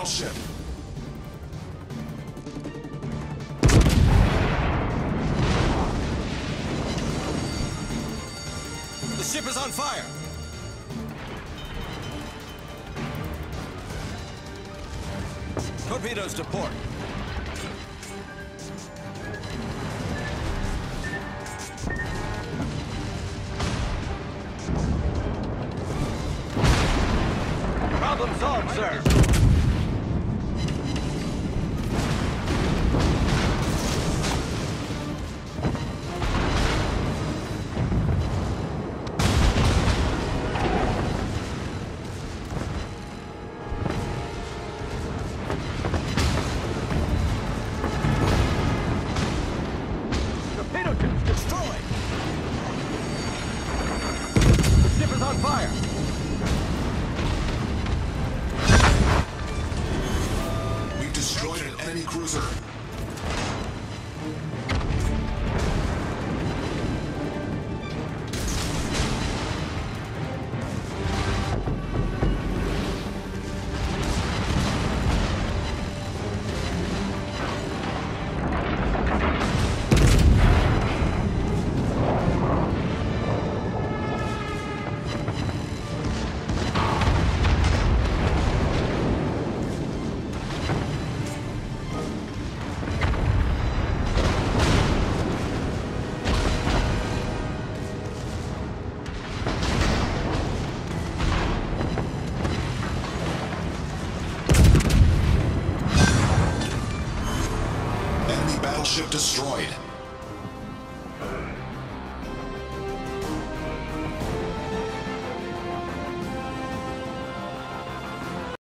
battleship. The ship is on fire! Torpedoes to port. Problem solved, sir. Torpedo tubes destroyed. The ship is on fire. Destroyed an enemy cruiser. Battleship destroyed.